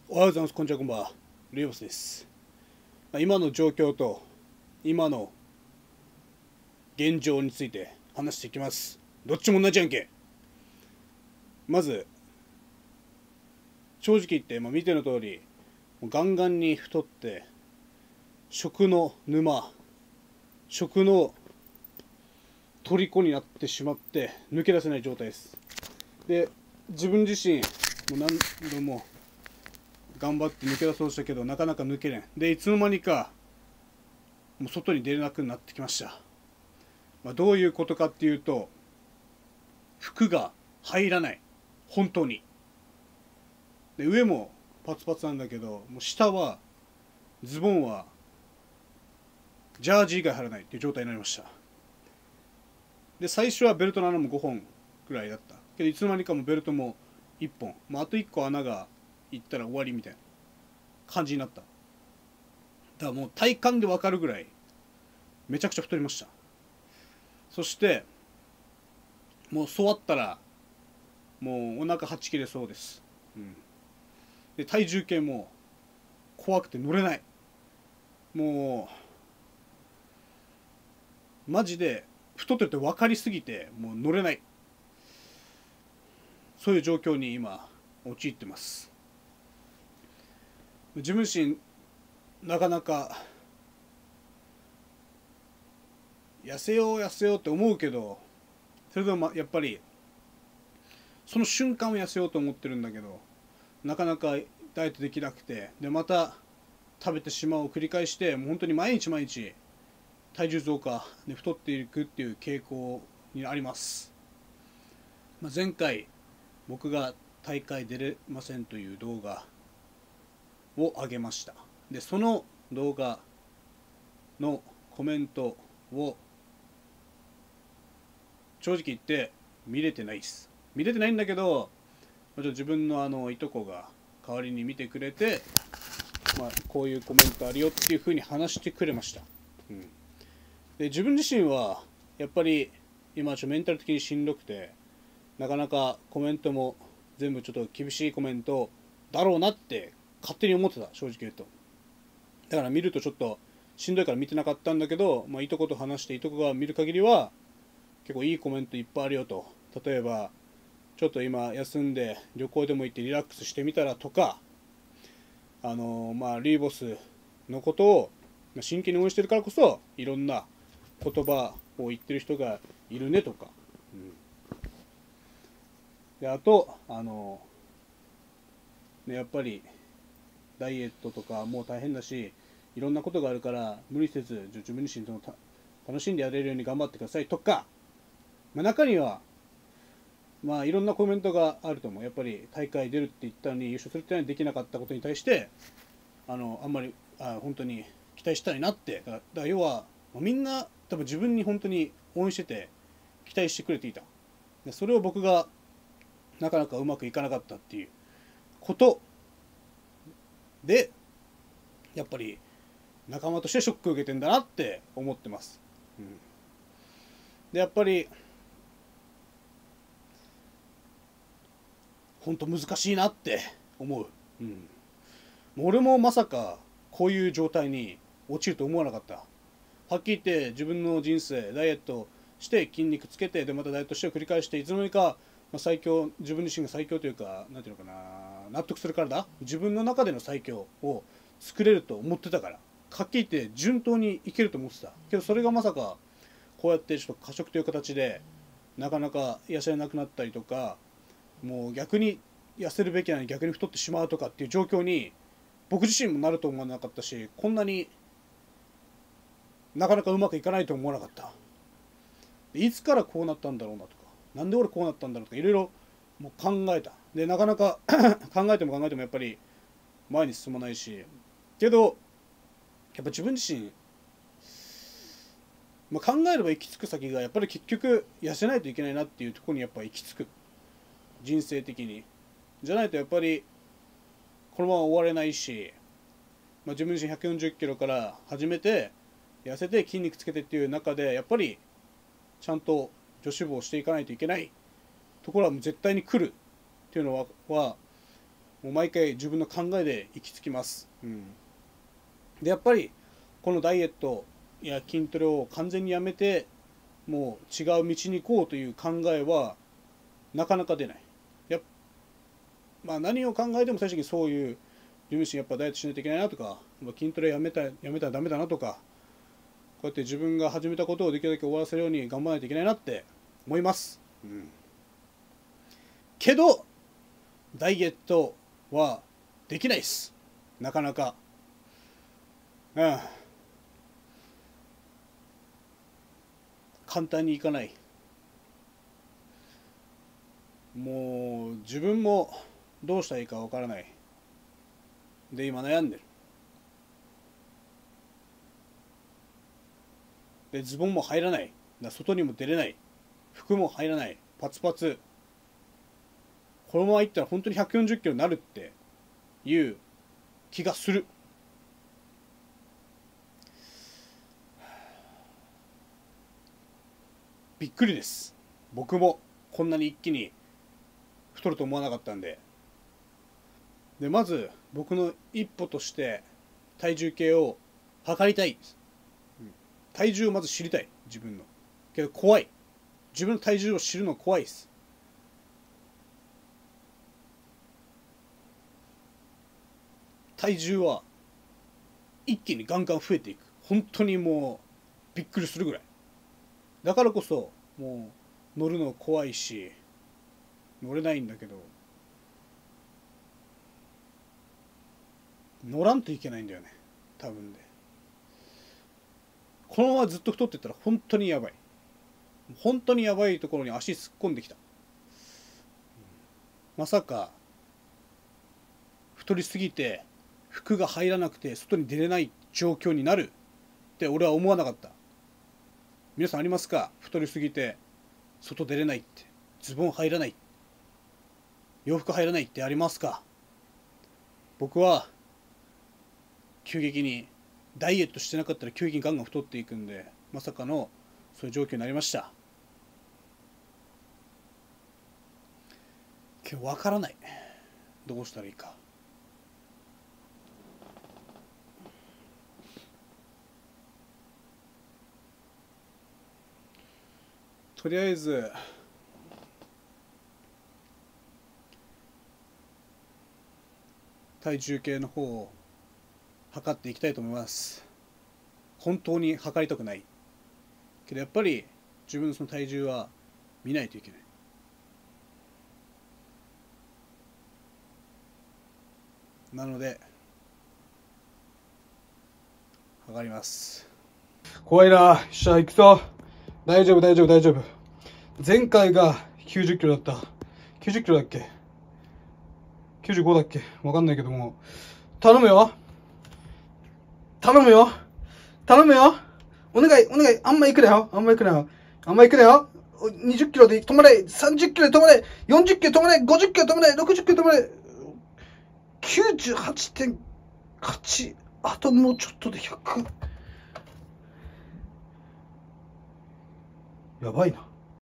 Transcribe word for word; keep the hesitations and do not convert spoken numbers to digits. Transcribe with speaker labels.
Speaker 1: おはようございます。こんにちは、こんばんは。ルイボスです。まあ今の状況と今の現状について話していきます。どっちも同じやんけ。まず、正直言って、まあ、見ての通り、ガンガンに太って、食の沼、食の虜になってしまって抜け出せない状態です。で、自分自身、もう何度も頑張って抜け出そうとしたけど、なかなか抜けれん。で、いつの間にか、もう外に出れなくなってきました。まあ、どういうことかっていうと、服が入らない。本当に。で、上もパツパツなんだけど、もう下は、ズボンは、ジャージ以外入らないっていう状態になりました。で、最初はベルトの穴もごほんぐらいだった。けど、いつの間にかもベルトもいっぽん。まあ、あといっこ穴がいったら終わりみたいな感じになった。だからもう体感でわかるぐらい、めちゃくちゃ太りました。そして、もう座ったら、もうお腹はち切れそうです。うん。で、体重計も怖くて乗れない。もう、マジで太ってて分かりすぎて、もう乗れない。そういう状況に今、陥ってます。自分自身、なかなか、痩せよう痩せようって思うけど、それでもやっぱり、その瞬間を痩せようと思ってるんだけど、なかなかダイエットできなくて、で、また食べてしまうを繰り返して、もう本当に毎日毎日、体重増加で太っていくっていう傾向にあります。まあ、前回、僕が大会出れませんという動画を上げました。で、その動画のコメントを正直言って見れてないです。見れてないんだけど、自分のあのいとこが代わりに見てくれて、まあ、こういうコメントあるよっていう風に話してくれました。うん、で自分自身はやっぱり今ちょっとメンタル的にしんどくて、なかなかコメントも全部ちょっと厳しいコメントだろうなって勝手に思ってた、正直言うと。だから見るとちょっとしんどいから見てなかったんだけど、まあ、いとこと話していとこが見る限りは結構いいコメントいっぱいあるよと。例えばちょっと今休んで旅行でも行ってリラックスしてみたらとか、あのー、まあリーボスのことを真剣に応援してるからこそいろんな言葉を言ってる人がいるねとか、うん、であとあのー、ね、やっぱりダイエットとかもう大変だし、いろんなことがあるから無理せず自分自身と楽しんでやれるように頑張ってくださいとか、まあ、中にはまあいろんなコメントがあると思う。やっぱり大会出るって言ったのに優勝するってのはできなかったことに対してあのあんまりあ本当に期待したいなって。だから要はみんな多分自分に本当に応援してて期待してくれていた。でそれを僕がなかなかうまくいかなかったっていうことで、やっぱり仲間としてショックを受けてんだなって思ってます。うん、でやっぱり本当難しいなって思う。うん、俺もまさかこういう状態に陥ると思わなかった。はっきり言って自分の人生ダイエットして筋肉つけて、でまたダイエットしてを繰り返して、いつの間にか最強、自分自身が最強というか、なんていうのかな、納得するからだ、自分の中での最強を作れると思ってたから、はっきり言って順当にいけると思ってたけど、それがまさかこうやってちょっと過食という形でなかなか痩せなくなったりとか、もう逆に痩せるべきなのに逆に太ってしまうとかっていう状況に僕自身もなると思わなかったし、こんなになかなかうまくいかないと思わなかった。いつからこうなったんだろうなとか、なんで俺こうなったんだろうとか、いろいろもう考えた。でなかなか考えても考えてもやっぱり前に進まないし、けどやっぱ自分自身、まあ、考えれば行き着く先がやっぱり結局痩せないといけないなっていうところにやっぱ行き着く。人生的にじゃないとやっぱりこのまま終われないし、まあ、自分自身ひゃくよんじゅっキロから始めて痩せて筋肉つけてっていう中で、やっぱりちゃんと女子部をしていかないといけないところはもう絶対に来るっていうのははもう毎回自分の考えで行き着きます、うん、でやっぱりこのダイエットや筋トレを完全にやめてもう違う道に行こうという考えはなかなか出ない。やまあ何を考えても最終的にそういう自分自身やっぱダイエットしないといけないなとか、筋トレやめたやめたらダメだなとか、こうやって自分が始めたことをできるだけ終わらせるように頑張らないといけないなって思います、うん、けどダイエットはできないっす、なかなか。うん簡単にいかない。もう自分もどうしたらいいかわからないで今悩んでる。でズボンも入らない、だ外にも出れない、服も入らない、パツパツ。このままいったら本当にひゃくよんじゅっキロになるっていう気がする。びっくりです。僕もこんなに一気に太ると思わなかったんで。でまず僕の一歩として体重計を測りたい。体重をまず知りたい、自分の。けど怖い、自分の体重を知るの怖いです。体重は一気にガンガン増えていく。本当にもうびっくりするぐらい。だからこそもう乗るの怖いし乗れないんだけど、乗らんといけないんだよね多分で。このままずっと太ってったら本当にやばい、本当にやばいところに足突っ込んできた。まさか太りすぎて服が入らなくて外に出れない状況になるって俺は思わなかった。皆さんありますか？太りすぎて外出れないって、ズボン入らない、洋服入らないってありますか？僕は急激にダイエットしてなかったら急激にガンガン太っていくんで、まさかのそういう状況になりました。けど分からない、どうしたらいいか。とりあえず体重計の方を測っていきたいと思います。本当に測りたくないけどやっぱり自分のその体重は見ないといけない。なので測ります。怖いな。よっしゃ行くぞ。大丈夫大丈夫大丈夫。前回がきゅうじゅっキロだった。きゅうじゅっキロだっけ、きゅうじゅうごだっけ、わかんないけども、頼むよ頼むよ頼むよ、お願いお願い、あんま行くなよ、あんま行くなよ、あんま行くなよ。にじゅっキロで止まれ、さんじゅっキロで止まれ、よんじゅっキロで止まれ、ごじゅっキロで止まれ、ろくじゅっキロで止まれ、きゅうじゅうはちてんはち、あともうちょっとでひゃく。やばいな。